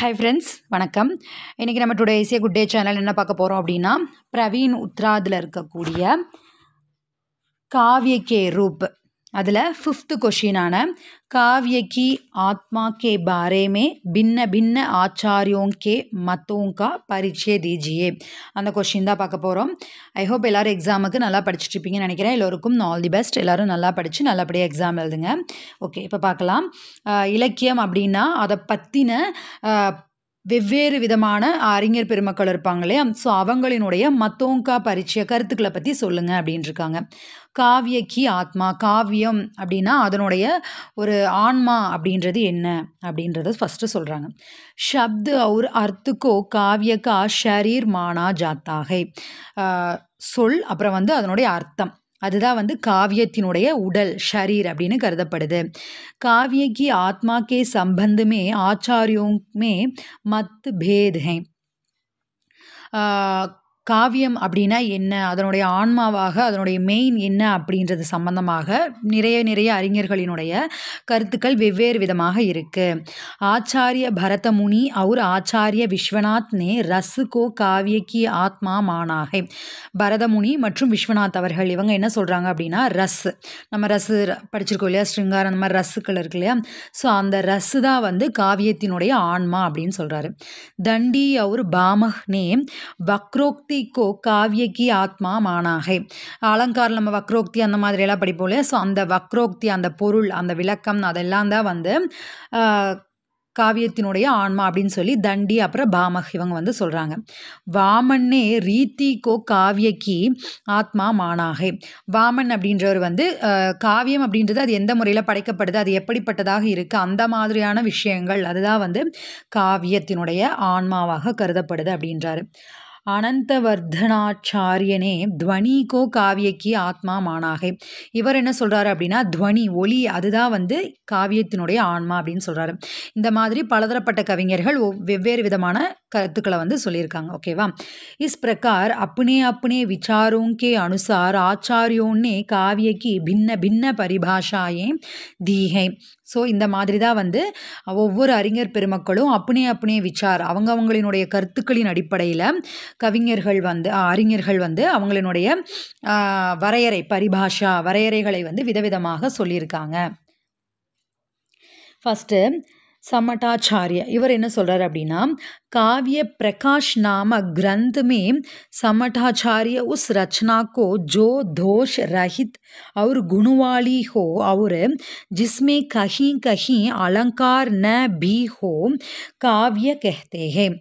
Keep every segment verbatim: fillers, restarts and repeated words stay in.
Hi friends, வணக்கம். இன்னைக்கு நம்ம today is a good day channel என்ன பார்க்க போகிறோம் அப்படின்னா பிரவீன் உத்ராதில் இருக்கக்கூடிய காவ்ய கே ரூப் அதில் ஃபிஃப்த்து கொஷினான काव्य की आत्मा के बारे में भिन्न भिन्न आचार्यों के मतों का परिचय दीजिए அந்த கொஷின் தான் பார்க்க போகிறோம். ஐ ஹோப் எல்லோரும் எக்ஸாமுக்கு நல்லா படிச்சுட்டு இருப்பீங்கன்னு நினைக்கிறேன். எல்லோருக்கும் ஆல் தி பெஸ்ட். எல்லோரும் நல்லா படித்து நல்லபடியாக எக்ஸாம் எழுதுங்க. ஓகே, இப்போ பார்க்கலாம். இலக்கியம் அப்படின்னா அதை பற்றின வெவ்வேறு விதமான அறிஞர் பெருமக்கள் இருப்பாங்க இல்லையா, ஸோ அவங்களினுடைய மத்தோங்கா பரிச்சய கருத்துக்களை பற்றி சொல்லுங்கள் அப்படின்னு இருக்காங்க. காவியக்கி ஆத்மா, காவியம் அப்படின்னா அதனுடைய ஒரு ஆன்மா அப்படின்றது என்ன அப்படின்றத ஃபஸ்ட்டு சொல்கிறாங்க. ஷப்து और अर्थ को काव्य का शरीर माना जाता है. சொல் அப்புறம் வந்து அதனுடைய அர்த்தம் அதுதான் வந்து காவியத்தினுடைய உடல் ஷரீர் அப்படின்னு கருதப்படுது. காவிய கி ஆத்மா கே சம்பந்த் மே ஆச்சாரியோं में मत भेद हैं. காவியம் அப்படின்னா என்ன, அதனுடைய ஆன்மாவாக அதனுடைய மெயின் என்ன அப்படின்றது சம்பந்தமாக நிறைய நிறைய அறிஞர்களினுடைய கருத்துக்கள் வெவ்வேறு விதமாக இருக்குது. ஆச்சாரிய பரத முனி और ஆச்சாரிய விஸ்வநாத் நே ரஸ் கோ காவிய கி ஆத்மா மானாகை. பரதமுனி மற்றும் விஸ்வநாத் அவர்கள் இவங்க என்ன சொல்கிறாங்க அப்படின்னா ரஸ், நம்ம ரஸ் படிச்சிருக்கோம் இல்லையா, ஸ்ருங்காரம் அந்த மாதிரி ரஸ்ஸுக்கள் இருக்கு இல்லையா, ஸோ அந்த ரஸ்ஸு தான் வந்து காவியத்தினுடைய ஆன்மா அப்படின்னு சொல்கிறாரு. தண்டி और பாமஹ் நே வக்ரோக்தி को काव्य की आत्मा माना है. அலங்காரம் நம்ம வக்ரோக்தி அந்த மாதிரி எல்லாம் படிப்போம் இல்லையா, ஸோ அந்த வக்ரோக்தி அந்த பொருள் அந்த விளக்கம் அதெல்லாம் தான் வந்து காவியத்தினுடைய ஆன்மா அப்படின்னு சொல்லி தண்டி அப்புறம் பாமக் இவங்க வந்து சொல்கிறாங்க. வாமன்னே ரீதி கோ காவியக்கி ஆத்மா மானாகை. வாமன் அப்படின்றவர் வந்து காவியம் அப்படின்றது அது எந்த முறையில் படைக்கப்படுது, அது எப்படிப்பட்டதாக இருக்குது, அந்த மாதிரியான விஷயங்கள் அதுதான் வந்து காவியத்தினுடைய ஆன்மாவாக கருதப்படுது அப்படின்றாரு. அனந்தவர்தனாச்சாரியனே துவனி கோ காவியக்கி ஆத்மா மானாகை. இவர் என்ன சொல்கிறாரு அப்படின்னா துவனி ஒலி அதுதான் வந்து காவியத்தினுடைய ஆன்மா அப்படின்னு சொல்கிறாரு. இந்த மாதிரி பலதரப்பட்ட கவிஞர்கள் வெவ்வேறு விதமான கருத்துக்களை வந்து சொல்லியிருக்காங்க. ஓகேவா. इस प्रकार अपने अपने विचारों के अनुसार आचार्यों ने काव्य की भिन्न भिन्न परिभाषाएं दी हैं. ஸோ இந்த மாதிரி தான் வந்து ஒவ்வொரு அறிஞர் பெருமக்களும் அப்பனே அப்பனே விசார் அவங்க அவங்களினுடைய கருத்துக்களின் அடிப்படையில் கவிஞர்கள் வந்து அறிஞர்கள் வந்து அவங்களினுடைய வரையறை பரிபாஷா வரையறைகளை வந்து விதவிதமாக சொல்லியிருக்காங்க. ஃபஸ்ட்டு समठाचार्य இவர் என்ன சொல்கிறார் அப்படின்னா काव्य प्रकाश नामक ग्रंथ में समठाचार्य उस रचना को जो दोष रहित और गुणवाली हो और जिसमें कहीं कहीं अलंकार न भी हो काव्य कहते हैं.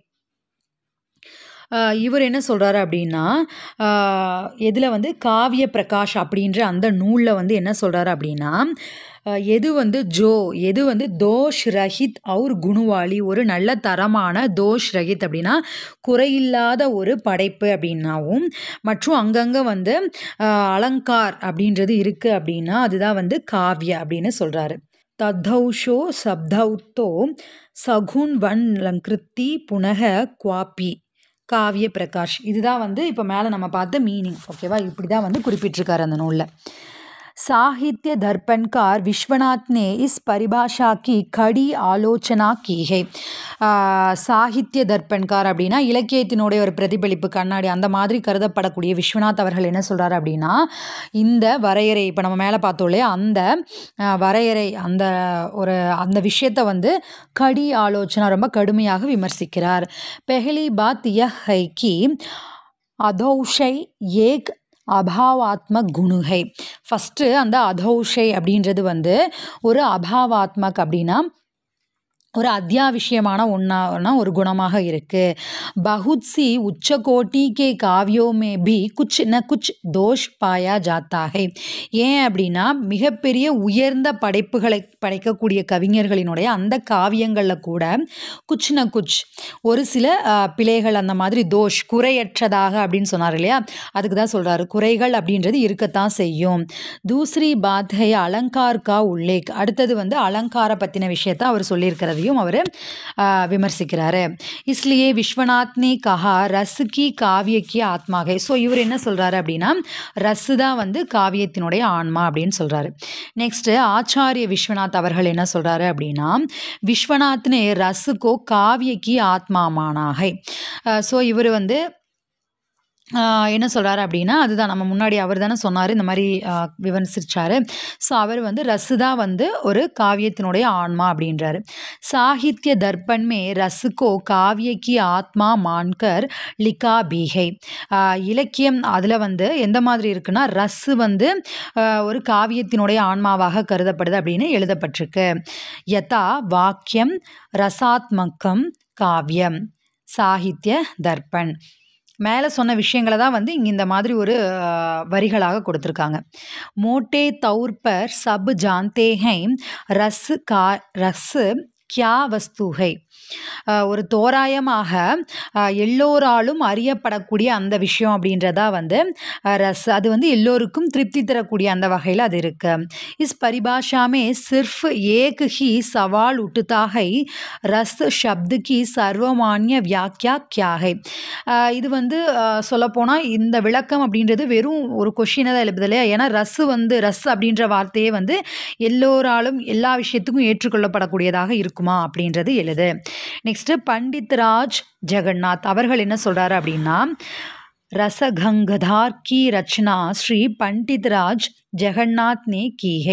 இவர் என்ன சொல்கிறாரு அப்படின்னா எதில் வந்து காவிய பிரகாஷ் அப்படின்ற அந்த நூலில் வந்து என்ன சொல்கிறாரு அப்படின்னா எது வந்து ஜோ எது வந்து தோஷ் ரஹித் அவுர் குணுவாளி ஒரு நல்ல தரமான தோஷ் ரஹித் அப்படின்னா குறையில்லாத ஒரு படைப்பு அப்படின்னாவும் மற்றும் அங்கங்கே வந்து அலங்கார் அப்படின்றது இருக்குது அப்படின்னா அதுதான் வந்து காவிய அப்படின்னு சொல்கிறாரு. தத்தௌஷோ சப்தௌத்தோ சகுன் வன் லங்கிருத்தி புனக குவாப்பி காவிய பிரகாஷ் இதுதான் வந்து இப்போ மேலே நம்ம பார்த்த மீனிங். ஓகேவா, இப்படி தான் வந்து குறிப்பிட்டிருக்காரு அந்த நூலில். साहित्य दर्पणकार विश्वनाथ ने इस परिभाषा की कड़ी आलोचना की है. சாகித்ய தர்ப்பண்கார் அப்படின்னா இலக்கியத்தினுடைய ஒரு பிரதிபலிப்பு கண்ணாடி அந்த மாதிரி கருதப்படக்கூடிய விஸ்வநாத் அவர்கள் என்ன சொல்கிறார் அப்படின்னா இந்த வரையறை இப்போ நம்ம மேலே பார்த்தோம் இல்லையா அந்த வரையறை அந்த ஒரு அந்த விஷயத்தை வந்து கடி ஆலோசனை ரொம்ப கடுமையாக விமர்சிக்கிறார். பெஹலி பாத் யஹ் ஹை கி அதௌஷை ஏக் அபாவாத்மக் குணுகை. ஃபஸ்ட்டு அந்த அதௌஷை அப்படின்றது வந்து ஒரு அபாவாத்மக் அப்படின்னா ஒரு அத்தியாவசியமான ஒன்றா ஒரு குணமாக இருக்குது. बहुत सी उच्च कोटि के काव्यों में भी कुछ न कुछ दोष पाया जाता है. ஏன் அப்படின்னா மிகப்பெரிய உயர்ந்த படைப்புகளை படைக்கக்கூடிய கவிஞர்களினுடைய அந்த காவியங்களில் கூட குச் ந குச் ஒரு சில பிழைகள் அந்த மாதிரி தோஷ் குறையற்றதாக அப்படின்னு சொன்னார் இல்லையா, அதுக்கு தான் சொல்கிறாரு குறைகள் அப்படின்றது இருக்கத்தான் செய்யும். தூசரி பாத் ஹை அலங்கார் கா உல்லேக். அடுத்தது வந்து அலங்கார பற்றின விஷயத்தை அவர் சொல்லியிருக்கிறது அப்படின்றதையும் அவர் விமர்சிக்கிறாரு. இஸ்லியே விஸ்வநாத் நே கஹா ரஸ் கி காவிய கி ஆத்மா ஹை. ஸோ இவர் என்ன சொல்கிறாரு அப்படின்னா ரஸ் தான் வந்து காவியத்தினுடைய ஆன்மா அப்படின்னு சொல்கிறாரு. நெக்ஸ்ட்டு ஆச்சாரிய விஸ்வநாத் அவர்கள் என்ன சொல்கிறாரு அப்படின்னா விஸ்வநாத் நே ரஸ் கோ காவிய கி ஆத்மா மானா ஹை. ஸோ இவர் வந்து என்ன சொல்கிறாரு அப்படின்னா அதுதான் நம்ம முன்னாடி அவர் தானே சொன்னார் இந்த மாதிரி விமர்சிச்சார். ஸோ அவர் வந்து ரசு தான் வந்து ஒரு காவியத்தினுடைய ஆன்மா அப்படின்றாரு. சாகித்ய தர்ப்பன் மே ரசுக்கோ காவிய கி ஆத்மா மான்கர் லிகா பீஹை. இலக்கியம் அதில் வந்து எந்த மாதிரி இருக்குன்னா ரசு வந்து ஒரு காவியத்தினுடைய ஆன்மாவாக கருதப்படுது அப்படின்னு எழுதப்பட்டிருக்கு. யதா வாக்கியம் ரசாத்மகம் காவியம் சாகித்ய தர்ப்பன். மேலே சொன்ன விஷயங்களை தான் வந்து இங்கே இந்த மாதிரி ஒரு வரிகளாக கொடுத்துருக்காங்க. மோட்டே தௌர் பர் சப் ஜான்தே ஹை ரஸ் கா ரஸ் கியா வஸ்து ஹை. ஒரு தோராயமாக எல்லோராலும் அறியப்படக்கூடிய அந்த விஷயம் அப்படின்றதா வந்து ரஸ். அது வந்து எல்லோருக்கும் திருப்தி தரக்கூடிய அந்த வகையில் அது இருக்கு. இஸ் பரிபாஷாமே சிர்ஃப் ஏக் ஹி சவால் உட்டுதா ஹை ரஸ் ஷப்து கி சர்வமானிய வியாக்கியா கியா ஹை. இது வந்து சொல்லப்போனால் இந்த விளக்கம் அப்படின்றது வெறும் ஒரு கொஷினை தான் எழுப்புது இல்லையா. ஏன்னா ரஸ் வந்து ரஸ் அப்படின்ற வார்த்தையே வந்து எல்லோராலும் எல்லா விஷயத்துக்கும் ஏற்றுக்கொள்ளப்படக்கூடியதாக இருக்குமா அப்படின்றது எழுது. நெக்ஸ்ட்டு பண்டித் ராஜ் ஜெகநாத் அவர்கள் என்ன சொல்கிறாரு அப்படின்னா ரசகங்கதார் கி ரச்சனா ஸ்ரீ பண்டித் ராஜ் ஜெகநாத் நே கி ஹை.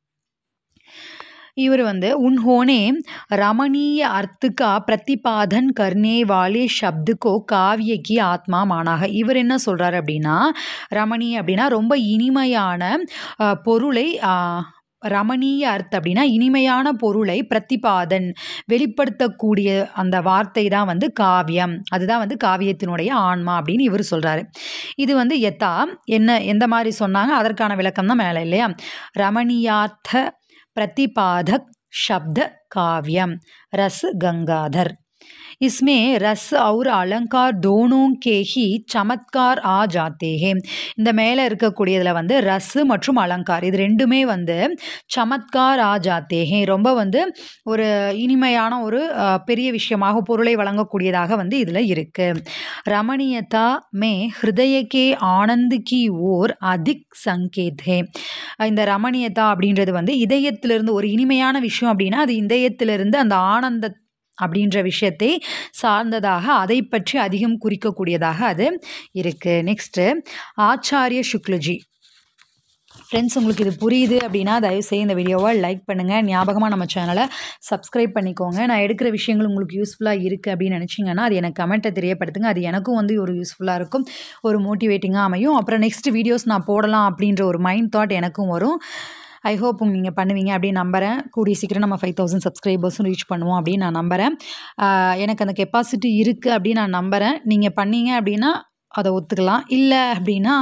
இவர் வந்து உன்ஹோனே ரமணீய अर्थ का प्रतिपादन करने वाले शब्द को काव्य की आत्मा माना है. இவர் என்ன சொல்கிறாரு அப்படின்னா ரமணீய அப்படின்னா ரொம்ப இனிமையான பொருளை ரமணீய அர்த்தம் அப்படின்னா இனிமையான பொருளை பிரதிபாதன் வெளிப்படுத்தக்கூடிய அந்த வார்த்தை தான் வந்து காவியம். அதுதான் வந்து காவியத்தினுடைய ஆன்மா அப்படின்னு இவர் சொல்கிறாரு. இது வந்து எத்தா என்ன எந்த மாதிரி சொன்னாங்க அதற்கான விளக்கம் தான் மேலே இல்லையா. ரமணீயார்த்த प्रतिपादक शब्द काव्यम रस गंगाधर. इसमें रस और अलंकार दोनों के ही चमत्कार आ जाते हैं. இந்த மேலே இருக்கக்கூடியதில் வந்து ரஸ் மற்றும் அலங்கார் இது ரெண்டுமே வந்து சமத்கார் ஆ ஜாத்தே ஹே ரொம்ப வந்து ஒரு இனிமையான ஒரு பெரிய விஷயமாக பொருளை வழங்கக்கூடியதாக வந்து இதில் இருக்குது. ரமணீயதா மே ஹிருதய கே ஆனந்த் கி ஓர் அதிக் சங்கேத் ஹே. இந்த ரமணீயதா அப்படின்றது வந்து இதயத்திலிருந்து ஒரு இனிமையான விஷயம் அப்படின்னா அது இதயத்திலிருந்து அந்த ஆனந்த அப்படின்ற விஷயத்தை சார்ந்ததாக அதை பற்றி அதிகம் குறிக்கக்கூடியதாக அது இருக்குது. நெக்ஸ்ட்டு ஆச்சாரிய சுக்லஜி. ஃப்ரெண்ட்ஸ் உங்களுக்கு இது புரியுது அப்படின்னா தயவுசெய்து இந்த வீடியோவை லைக் பண்ணுங்கள். ஞாபகமாக நம்ம சேனலை சப்ஸ்கிரைப் பண்ணிக்கோங்க. நான் எடுக்கிற விஷயங்கள் உங்களுக்கு யூஸ்ஃபுல்லாக இருக்குது அப்படின்னு நினச்சிங்கன்னா அது எனக்கு கமெண்ட்டை தெரியப்படுத்துங்க. அது எனக்கும் வந்து ஒரு யூஸ்ஃபுல்லாக இருக்கும், ஒரு மோட்டிவேட்டிங்காக அமையும். அப்புறம் நெக்ஸ்ட் வீடியோஸ் நான் போடலாம் அப்படின்ற ஒரு மைண்ட் தாட் எனக்கும் வரும். ஐ ஹோப் நீங்கள் பண்ணுவீங்க அப்படின்னு நம்புகிறேன். கூடிய சீக்கிரம் நம்ம ஃபைவ் தௌசண்ட் சப்ஸ்கிரைபர்ஸும் ரீச் பண்ணுவோம் அப்படின்னு நான் நம்புகிறேன். எனக்கு அந்த கெப்பாசிட்டி இருக்குது அப்படின்னு நான் நம்புகிறேன். நீங்கள் பண்ணீங்க அப்படின்னா அதை ஒத்துக்கலாம், இல்லை அப்படின்னா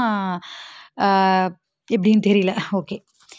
எப்படின்னு தெரியல. ஓகே,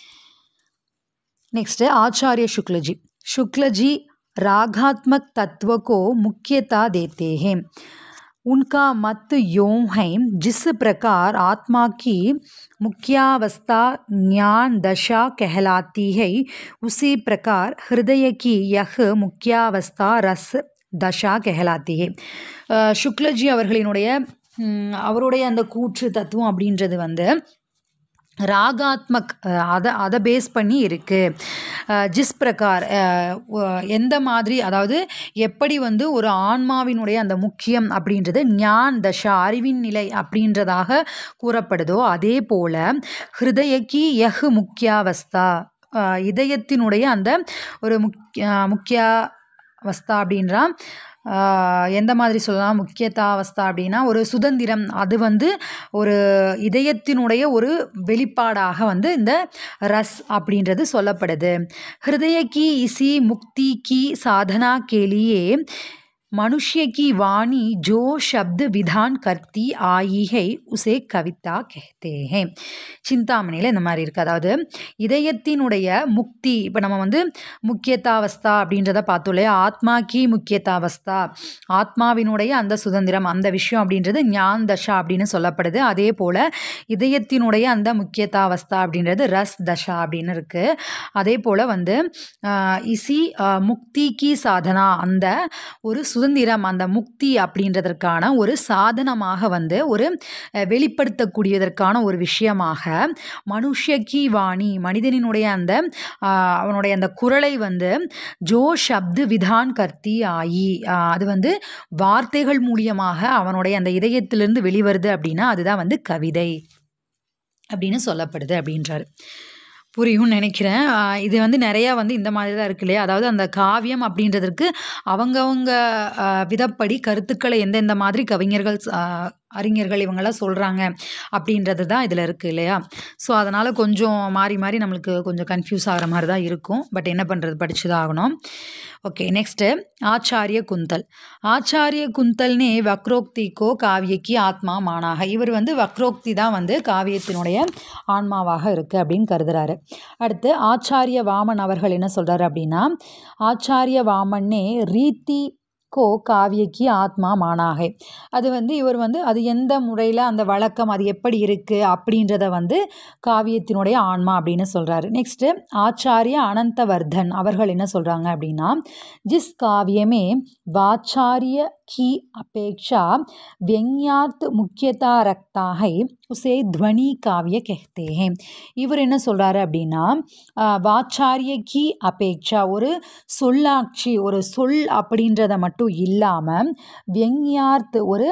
நெக்ஸ்ட்டு ஆச்சாரிய शुक्लजी. शुक्लजी रागात्मक तत्व को मुख्यता देते हैं. उनका मत यूं है जिस प्रकार आत्मा की मुख्यावस्था ज्ञान दशा कहलाती है उसी प्रकार हृदय की यह मुख्यावस्था रस दशा कहलाती है. शुक्लजी அவர்களினுடைய அவருடைய அந்த கூற்று தத்துவம் அப்படின்றது வந்து ராகாத்மக் அதை அதை பேஸ் பண்ணி இருக்குது. ஜிஸ் பிரகார் எந்த மாதிரி அதாவது எப்படி வந்து ஒரு ஆன்மாவினுடைய அந்த முக்கியம் அப்படின்றது ஞான் தஷா அறிவின் நிலை அப்படின்றதாக கூறப்படுதோ அதே போல் ஹிருதயக்கி யஹ் முக்கியாவஸ்தா இதயத்தினுடைய அந்த ஒரு முக்கிய முக்கியாவஸ்தா அப்படின்றா எந்த மாதிரி சொல்லலாம் முக்கியதாவஸ்தா அப்படின்னா ஒரு சுதந்திரம் அது வந்து ஒரு இதயத்தினுடைய ஒரு வெளிப்பாடாக வந்து இந்த ரஸ் அப்படின்றது சொல்லப்படுது. ஹிருதய கி இசி முக்தி கி சாதனா கேலியே मनुष्य की वाणी जो शब्द विधान करती आई है उसे कविता कहते हैं. சிந்தாமணியில் இந்த மாதிரி இருக்குது. அதாவது இதயத்தினுடைய முக்தி, இப்போ நம்ம வந்து முக்கியதாவஸ்தா அப்படின்றத பார்த்தோம் இல்லையா, ஆத்மா கி முக்கியதாவஸ்தா, ஆத்மாவினுடைய அந்த சுதந்திரம், அந்த விஷயம் அப்படின்றது ஞான் தஷா அப்படின்னு சொல்லப்படுது. அதே போல் இதயத்தினுடைய அந்த முக்கியதாவஸ்தா அப்படின்றது ரஸ் தஷா அப்படின்னு இருக்குது. அதே போல் வந்து இசி முக்தி கி சாதனா, அந்த ஒரு சுதந்திரம், அந்த முக்தி அப்படின்றதற்கான ஒரு சாதனமாக வந்து ஒரு வெளிப்படுத்தக்கூடியதற்கான ஒரு விஷயமாக மனுஷ்யக்கி வாணி, மனிதனினுடைய அந்த அவனுடைய அந்த குரலை வந்து ஜோ சப்து விதான் கர்த்தி ஆயி, அது வந்து வார்த்தைகள் மூலியமாக அவனுடைய அந்த இதயத்திலிருந்து வெளிவருது அப்படின்னா அதுதான் வந்து கவிதை அப்படின்னு சொல்லப்படுது அப்படின்றாரு. புரியும்னு நினைக்கிறேன். இது வந்து நிறையா வந்து இந்த மாதிரி தான் இருக்கு இல்லையா, அதாவது அந்த காவியம் அப்படின்றதற்கு அவங்கவங்க விதப்படி கருத்துக்களை எந்தெந்த மாதிரி கவிஞர்கள் அறிஞர்கள் இவங்கெல்லாம் சொல்கிறாங்க அப்படின்றது தான் இதில் இருக்குது இல்லையா. ஸோ அதனால் கொஞ்சம் மாறி மாறி நம்மளுக்கு கொஞ்சம் கன்ஃபியூஸ் ஆகிற மாதிரி தான் இருக்கும். பட் என்ன பண்ணுறது, படித்து தான் ஆகணும். ஓகே, நெக்ஸ்ட்டு ஆச்சாரிய குந்தல். ஆச்சாரிய குந்தல்னே வக்ரோக்திக்கோ காவியக்கி ஆத்மா மானாக, இவர் வந்து வக்ரோக்தி தான் வந்து காவியத்தினுடைய ஆன்மாவாக இருக்குது அப்படின்னு கருதுறாரு. அடுத்து ஆச்சாரிய வாமன் அவர்கள் என்ன சொல்கிறாரு அப்படின்னா, ஆச்சாரிய வாமன்னே ரீதி கோ காவியக்கி ஆத்மா மானாகை, அது வந்து இவர் வந்து அது எந்த முறையில் அந்த வழக்கம் அது எப்படி இருக்குது அப்படின்றத வந்து காவியத்தினுடைய ஆன்மா அப்படின்னு சொல்கிறாரு. நெக்ஸ்ட்டு ஆச்சாரிய அனந்தவர்தன் அவர்கள் என்ன சொல்கிறாங்க அப்படின்னா, ஜிஸ் காவியமே வாச்சாரிய की अपेक्षा व्यंग्यार्थ मुख्यता रखता है उसे ध्वनि काव्य कहते हैं. இவர் என்ன சொல்கிறாரு அப்படின்னா, வாச்சாரிய கி அபேக்ஷா, ஒரு சொல்லாட்சி, ஒரு சொல் அப்படின்றத மட்டும் இல்லாமல் व्यंग्यार्थ ஒரு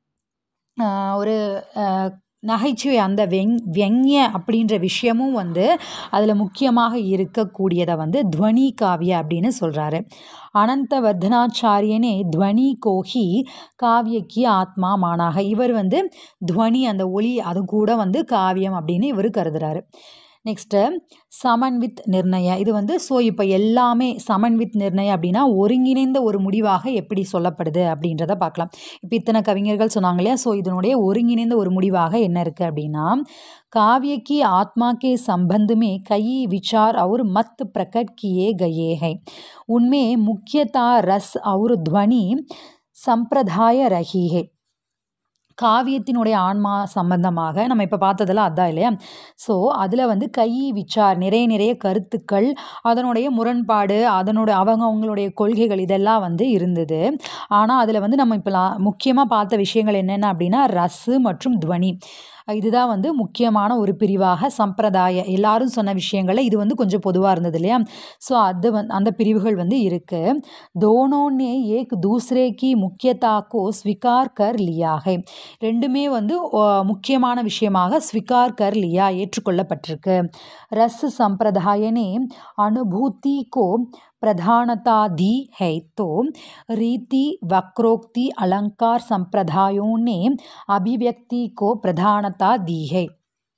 ஒரு நகைச்சுவை, அந்த வெங் வெங்ய அப்படின்ற விஷயமும் வந்து அதில் முக்கியமாக இருக்கக்கூடியதை வந்து துவனி காவிய அப்படின்னு சொல்கிறாரு. அனந்தவர்தனாச்சாரியனே துவனி கோஹி காவியக்கி ஆத்மா மானாக, இவர் வந்து துவனி அந்த ஒளி அது கூட வந்து காவியம் அப்படின்னு இவர் கருதுறாரு. நெக்ஸ்ட்டு சமன்வித் நிர்ணய, இது வந்து ஸோ இப்போ எல்லாமே சமன்வித் நிர்ணய அப்படின்னா ஒருங்கிணைந்த ஒரு முடிவாக எப்படி சொல்லப்படுது அப்படின்றத பார்க்கலாம். இப்போ இத்தனை கவிஞர்கள் சொன்னாங்க இல்லையா, ஸோ இதனுடைய ஒருங்கிணைந்த ஒரு முடிவாக என்ன இருக்குது அப்படின்னா, काव्य की आत्मा के संबंध में कई विचार और मत प्रकट किए गए हैं. उनमें मुख्यतः रस और ध्वनि संप्रदाय रही है. காவியத்தினுடைய ஆன்மா சம்பந்தமாக நம்ம இப்போ பார்த்ததெல்லாம் அதான் இல்லையா. ஸோ அதில் வந்து கை விச்சார், நிறைய நிறைய கருத்துக்கள், அதனுடைய முரண்பாடு, அதனோட அவங்க அவங்களுடைய கொள்கைகள் இதெல்லாம் வந்து இருந்தது. ஆனால் அதில் வந்து நம்ம இப்போ முக்கியமாக பார்த்த விஷயங்கள் என்னென்ன அப்படின்னா ரசு மற்றும் துவனி, இதுதான் வந்து முக்கியமான ஒரு பிரிவாக சம்பிரதாய எல்லாரும் சொன்ன விஷயங்களில் இது வந்து கொஞ்சம் பொதுவாக இருந்தது இல்லையா. ஸோ அது வந்து அந்த பிரிவுகள் வந்து இருக்குது. தோனோன்னே ஏக் தூசரே கி முக்கியத்தாக்கோ ஸ்வீகார் கர் லியா ஹை, ரெண்டுமே வந்து முக்கியமான விஷயமாக ஸ்வீகார் கர் லியா ஏற்றுக்கொள்ளப்பட்டிருக்கு. ரஸ் சம்பிரதாயனே அனுபூதி கோ प्रधानता दी है तो रीति वक्रोक्ति अलंकार संप्रदायों ने अभिव्यक्ति को प्रधानता दी है.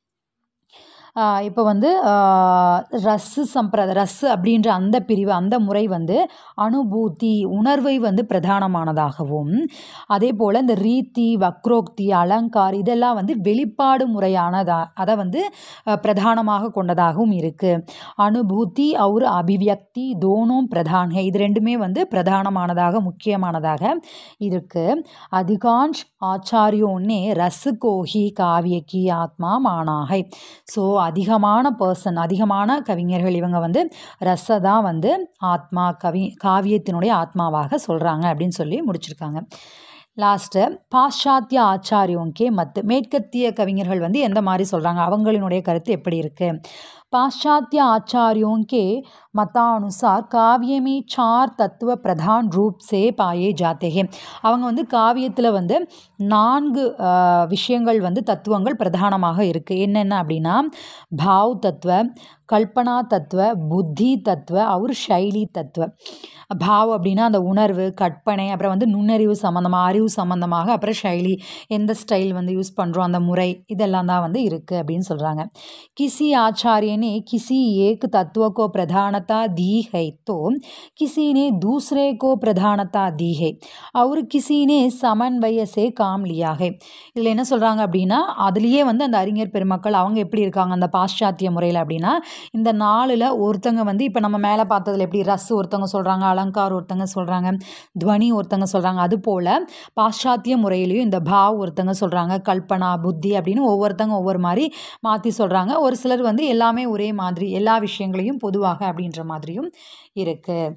இப்போ வந்து ரஸ்ஸு சம்பிரத ரஸ்ஸு அப்படின்ற அந்த பிரிவு அந்த முறை வந்து அனுபூதி உணர்வை வந்து பிரதானமானதாகவும், அதே போல் இந்த ரீதி வக்ரோக்தி அலங்கார் இதெல்லாம் வந்து வெளிப்பாடு முறையானதா அதை வந்து பிரதானமாக கொண்டதாகவும் இருக்குது. அனுபூதி और அபிவியக்தி தோனும் பிரதான், இது ரெண்டுமே வந்து பிரதானமானதாக முக்கியமானதாக இருக்குது. அதிகாंश आचार्यों ने रस को ही काव्य की आत्मा माना है. ஸோ அதிகமான பர்சன் அதிகமான கவிஞர்கள் இவங்க வந்து ரச தான் வந்து ஆத்மா கவி காவியத்தினுடைய ஆத்மாவாக சொல்கிறாங்க அப்படின்னு சொல்லி முடிச்சிருக்காங்க. லாஸ்ட்டு பாশ্চাத்ய ஆச்சாரியோங்கே மத், மேற்கத்திய கவிஞர்கள் வந்து எந்த மாதிரி சொல்கிறாங்க, அவங்களினுடைய கருத்து எப்படி இருக்குது. पाश्चात्य आचार्यों के मतानुसार काव्य में चार तत्व प्रधान रूप से पाए जाते हैं. அவங்க வந்து காவியத்தில் வந்து நான்கு விஷயங்கள் வந்து தத்துவங்கள் பிரதானமாக இருக்குது. என்னென்ன அப்படின்னா பாவ் தத்துவ, கல்பனா தத்துவ, புத்தி தத்துவ, और शैली தத்துவ. பாவ் அப்படின்னா அந்த உணர்வு, கற்பனை, அப்புறம் வந்து நுண்ணறிவு சம்மந்தமாக, அறிவு சம்மந்தமாக, அப்புறம் ஷைலி எந்த ஸ்டைல் வந்து யூஸ் பண்ணுறோம் அந்த முறை இதெல்லாம் தான் வந்து இருக்குது அப்படின்னு சொல்கிறாங்க. किसी आचार्य ने किसी एक तत्व को प्रधानता दी है तो किसी ने दूसरे को प्रधानता दी है और किसी ने समन्वय से काम लिया है. இதில் என்ன சொல்கிறாங்க அப்படின்னா அதுலேயே வந்து அந்த அறிஞர் பெருமக்கள் அவங்க எப்படி இருக்காங்க அந்த பாশ্চাத்திய முறையில் அப்படின்னா இந்த நாளில் ஒருத்தங்க வந்து இப்போ நம்ம மேலே பார்த்ததில் எப்படி ரஸ் ஒருத்தவங்க சொல்கிறாங்க, அலங்கார் ஒருத்தங்க சொல்கிறாங்க, துவனி ஒருத்தங்க சொல்கிறாங்க, அதுபோல் பாশ্চাத்திய முறையிலையும் இந்த பாவ் ஒருத்தங்க சொல்கிறாங்க, கல்பனா, புத்தி அப்படின்னு ஒவ்வொருத்தங்க ஒவ்வொரு மாதிரி மாற்றி சொல்கிறாங்க. ஒரு சிலர் வந்து எல்லாமே ஒரே மாதிரி எல்லா விஷயங்களையும் பொதுவாக அப்படின்ற மாதிரியும் இருக்குது.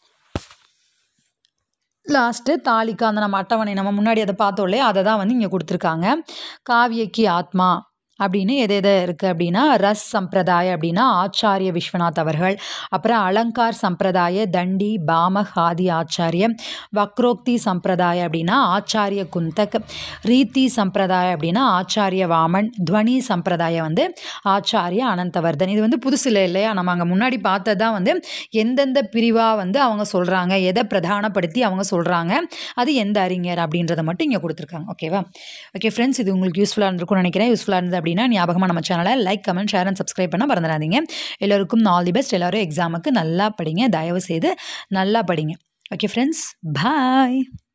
லாஸ்ட்டு தாலிக்கா அந்த நம்ம அட்டவணை நம்ம முன்னாடி அதை பார்த்தோம் இல்லையா அதை தான் வந்து இங்கே கொடுத்துருக்காங்க. காவியக்கி ஆத்மா அப்படின்னு எது எது இருக்குது அப்படின்னா ரஸ் சம்பிரதாய அப்படின்னா ஆச்சாரிய விஸ்வநாத் அவர்கள், அப்புறம் அலங்கார் சம்பிரதாய தண்டி பாமக் ஆதி ஆச்சாரிய, வக்ரோக்தி சம்பிரதாய அப்படின்னா ஆச்சாரிய குந்தக், ரீத்தி சம்பிரதாய அப்படின்னா ஆச்சாரிய வாமன், துவனி சம்பிரதாயம் வந்து ஆச்சாரிய அனந்தவர்தன். இது வந்து புதுசு இல்லை இல்லையா, நம்ம அங்கே முன்னாடி பார்த்தது தான் வந்து எந்தெந்த பிரிவாக வந்து அவங்க சொல்கிறாங்க, எதை பிரதானப்படுத்தி அவங்க சொல்கிறாங்க, அது எந்த அறிஞர் அப்படின்றத மட்டும் இங்கே கொடுத்துருக்காங்க. ஓகேவா? ஓகே ஃப்ரெண்ட்ஸ், இது உங்களுக்கு யூஸ்ஃபுல்லாக இருந்திருக்கும்னு நினைக்கிறேன். யூஸ்ஃபுல்லாக இருந்தது அப்படின்னா ஞாபகமாக நம்ம சேனலை like, comment, share and subscribe பண்ண மறந்துடாதீங்க. எல்லோருக்கும் ஆல் தி பெஸ்ட். எல்லோரும் எக்ஸாமுக்கு நல்லா படிங்க, தயவு செய்து நல்லா படிங்க. ஓகே ஃப்ரெண்ட்ஸ், பாய்.